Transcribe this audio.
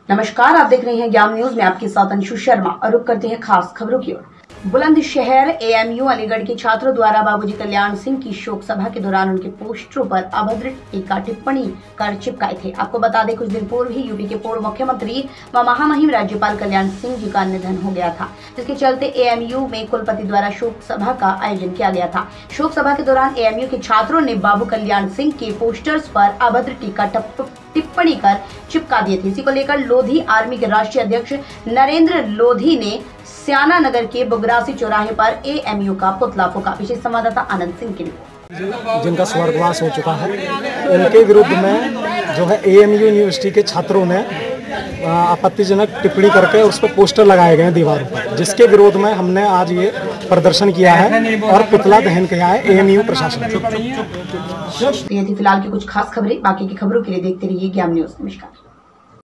नमस्कार, आप देख रहे हैं ज्ञान न्यूज में आपके साथ अंशु शर्मा और रुक करते हैं खास खबरों की ओर। बुलंदशहर एएमयू अलीगढ़ के छात्रों द्वारा बाबूजी कल्याण सिंह की शोक सभा के दौरान उनके पोस्टरों पर अभद्र टीका टिप्पणी कर चिपकाए थे। आपको बता दें, कुछ दिन पूर्व ही यूपी के पूर्व मुख्यमंत्री व महामहिम राज्यपाल कल्याण सिंह जी का निधन हो गया था, जिसके चलते एएमयू में कुलपति द्वारा शोक सभा का आयोजन किया गया था। शोक सभा के दौरान एएमयू के छात्रों ने बाबू कल्याण सिंह के पोस्टर्स पर अभद्र टीका टिप्पणी कर चिपका दिए थे। इसी को लेकर लोधी आर्मी के राष्ट्रीय अध्यक्ष नरेंद्र लोधी ने स्याना नगर के बुगरासी चौराहे पर एएमयू का पुतला फूंका। विशेष संवाददाता आनंद सिंह की रिपोर्ट। जिनका स्वर्गवास हो चुका है, उनके विरुद्ध में जो है एएमयू यूनिवर्सिटी के छात्रों ने आपत्तिजनक टिप्पणी करके उस पर पोस्टर लगाए गए दीवारों पर, जिसके विरोध में हमने आज ये प्रदर्शन किया है और पुतला दहन किया है एएमयू प्रशासन। ये थी फिलहाल की कुछ खास खबरें। बाकी की खबरों के लिए देखते रहिए ज्ञान न्यूज। नमस्कार।